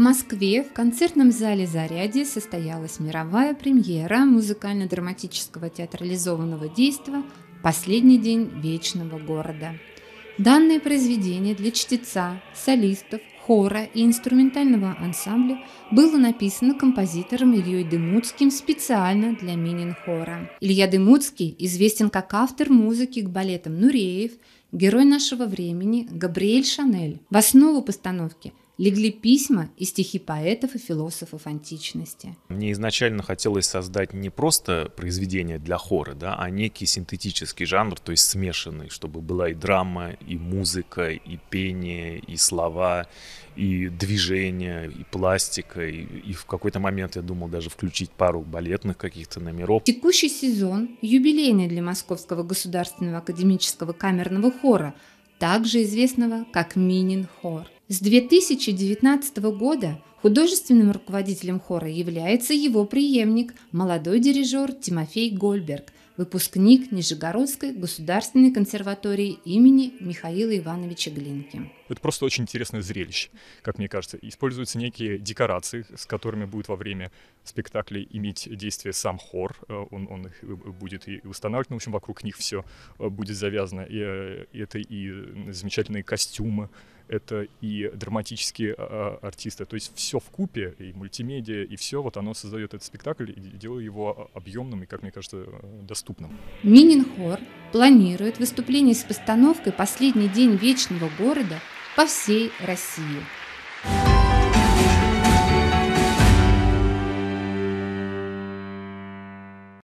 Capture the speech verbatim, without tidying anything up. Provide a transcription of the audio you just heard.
Москве в концертном зале «Зарядье» состоялась мировая премьера музыкально-драматического театрализованного действа «Последний день вечного города». Данное произведение для чтеца, солистов, хора и инструментального ансамбля было написано композитором Ильей Демуцким специально для Минин-хора. Илья Демуцкий известен как автор музыки к балетам «Нуреев», «Герой нашего времени», «Габриэль Шанель». В основу постановки легли письма и стихи поэтов и философов античности. Мне изначально хотелось создать не просто произведение для хора, да, а некий синтетический жанр, то есть смешанный, чтобы была и драма, и музыка, и пение, и слова, и движение, и пластика. И, и в какой-то момент я думал даже включить пару балетных каких-то номеров. Текущий сезон юбилейный для Московского государственного академического камерного хора, также известного как Минин-хор. С две тысячи девятнадцатого года художественным руководителем хора является его преемник, молодой дирижер Тимофей Гольберг, выпускник Нижегородской государственной консерватории имени Михаила Ивановича Глинки. Это просто очень интересное зрелище, как мне кажется. Используются некие декорации, с которыми будет во время спектаклей иметь действие сам хор. Он, он их будет и устанавливать, но, в общем, вокруг них все будет завязано. И, и это и замечательные костюмы, это и драматические а, артисты. То есть все вкупе, и мультимедиа, и все, вот оно создает этот спектакль и делает его объемным и, как мне кажется, доступным. Минин-хор планирует выступление с постановкой «Последний день вечного города» по всей России.